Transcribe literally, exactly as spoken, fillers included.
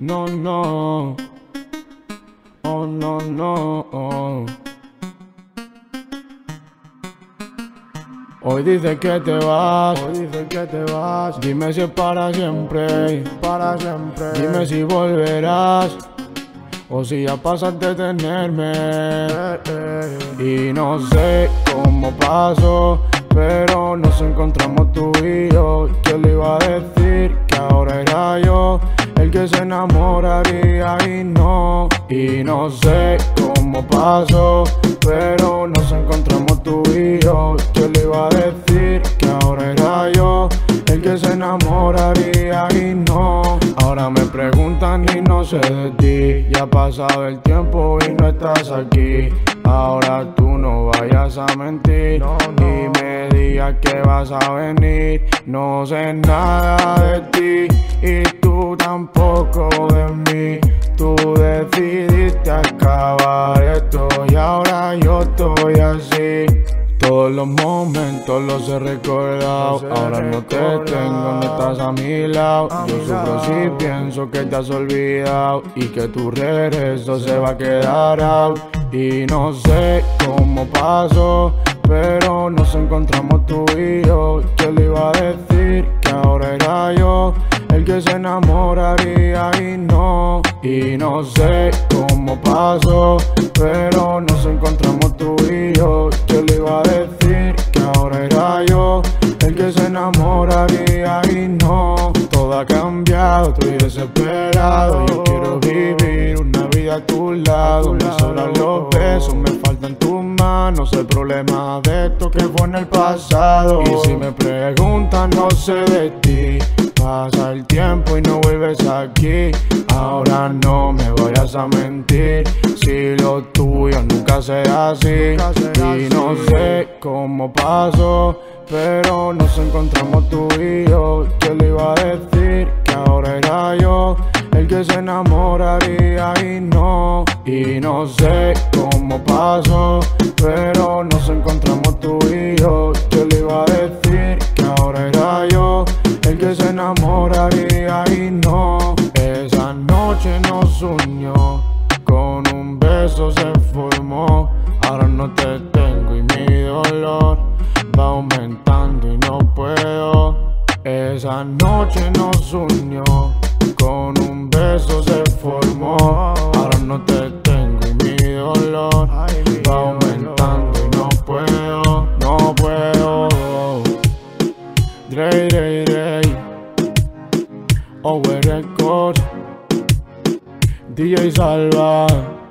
No, no, oh, no, no. Hoy dices que te vas, hoy dices que te vas. Dime si es para siempre, para siempre. Dime si volverás o si ya pasaste de tenerme. Y no sé cómo pasó, pero nos encontramos tú y yo. ¿Quién le iba a decir que ahora era yo el que se enamoraría y no? Y no sé cómo pasó, pero nos encontramos tú y yo. ¿Quién le iba a decir que ahora era yo el que se enamoraría y no? Ahora me preguntan y no sé de ti. Ya ha pasado el tiempo y no estás aquí. Ahora tú no vayas a mentir, no, no. Ni me digas que vas a venir. No sé nada de ti y tú tampoco de mí. Tú decidiste acabar esto y ahora yo estoy así. Todos los momentos los he recordado. Ahora no te tengo, no estás a mi lado. Yo sufro si pienso que te has olvidado y que tu regreso se va a quedar out. Y no sé cómo pasó, pero nos encontramos tú y yo. ¿Quién le iba a decir que ahora era yo el que se enamoraría y no? Y no sé cómo pasó, pero nos encontramos tú y yo. ¿Quién le iba a decir que ahora era yo el que se enamoraría y no? Todo ha cambiado, estoy desesperado. Yo quiero vivir una vida a tu lado. Me sobran los besos, me faltan tus manos. El problema de esto que fue en el pasado. Y si me preguntan, no sé de ti. Pasa el tiempo y no vuelves aquí. Ahora no me vayas a mentir. Si lo tuyo nunca será así. Y no sé cómo pasó, pero nos encontramos tú y yo. ¿Quién le iba a decir que ahora era yo el que se enamoraría y no? Y no sé cómo pasó, pero nos encontramos tú y yo. ¿Quién le iba a decir que ahora era yo el que se enamoraría y no? Esa noche nos unió, con un beso se formó. Ahora no te tengo y mi dolor va aumentando y no puedo. Esa noche nos unió, con un beso se formó. Ahora no te tengo y mi dolor va aumentando y no puedo, no puedo. Dre, Dre, Dre, Over Record, D J Salva.